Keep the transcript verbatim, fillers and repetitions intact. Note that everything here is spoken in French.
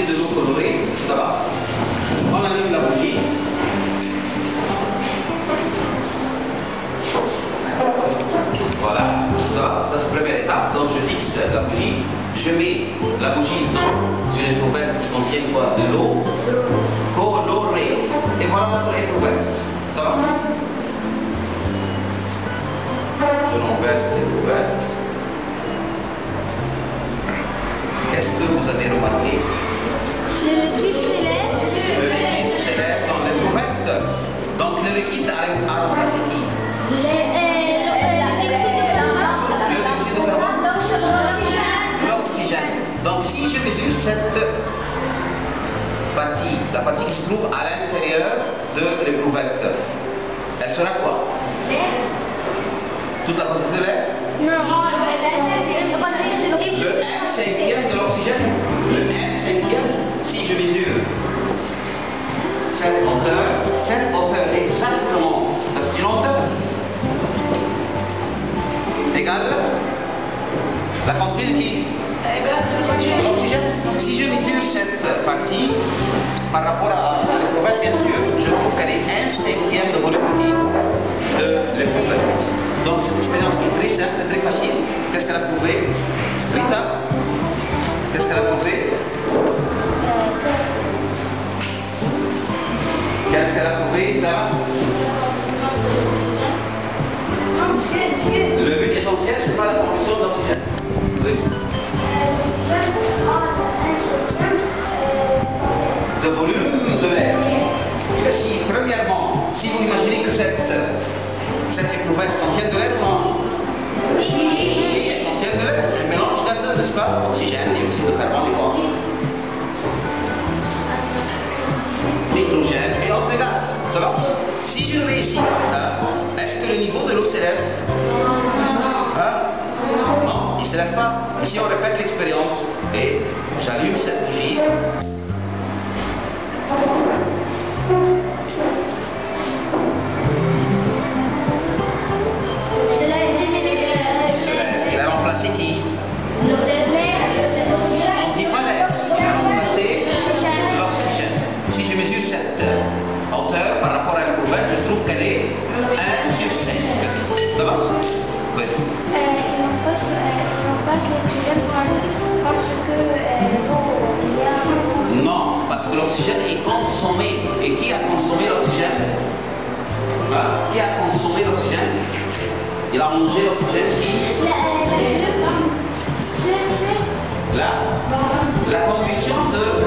quantité de l'eau colorée, ça va. On allume la bougie. Voilà, ça va, ça c'est la première étape. Donc je fixe la bougie, je mets la bougie dans une éprouvette qui contient quoi? De l'eau colorée. Et voilà notre éprouvette. Ça va. Je renverse l'éprouvette. Qu'est-ce que vous avez remarqué? Le liquide s'élève. Le liquide s'élève dans l'éprouvette. Donc le liquide arrive à remplacer qui? L'oxygène. Donc si je mesure cette partie, la partie qui se trouve à l'intérieur de l'éprouvette, elle sera quoi? Toute la quantité de l'air? Non. Le un cinquième de l'oxygène. Le un cinquième, si je mesure cette hauteur, cette hauteur exactement, ça c'est une hauteur égale la quantité de qui? De l'oxygène. Donc si je mesure cette partie par rapport à, à l'éprouvette, bien sûr, je trouve qu'elle est un cinquième de volume de l'éprouvette. Donc cette expérience qui est très simple, très facile. Qu'est-ce qu'elle a prouvé? Rita, qu'est-ce qu'elle a prouvé? Qu'est-ce qu'elle a prouvé, ça? Le but essentiel, c'est pas la combustion d'oxygène. Oui. Le volume de l'air. Si, premièrement, si vous imaginez que cette, cette éprouvette contient de l'air, non? Oui, elle contient de l'air. Un mélange gazeux, n'est-ce pas? Oxygène, dioxyde de carbone et quoi? Nitrogène et autres gaz. Ça va? Si je le mets ici comme ça, est-ce que le niveau de l'eau s'élève? Hein? Non, il ne s'élève pas. Ici on répète l'expérience et j'allume cette bougie. Cela est diminué. Il a remplacé qui? L'air. On dit pas l'air, il a remplacé l'oxygène. Si je mesure cette hauteur par rapport à l'éprouvette, je trouve qu'elle est un sur cinq. Ça va? Oui. Il remplace l'oxygène parce que il y a... Non, parce que l'oxygène est consommé. Et qui a consommé l'oxygène? Hein? Qui a consommé l'oxygène? Il a mangé l'oxygène qui? La, la combustion de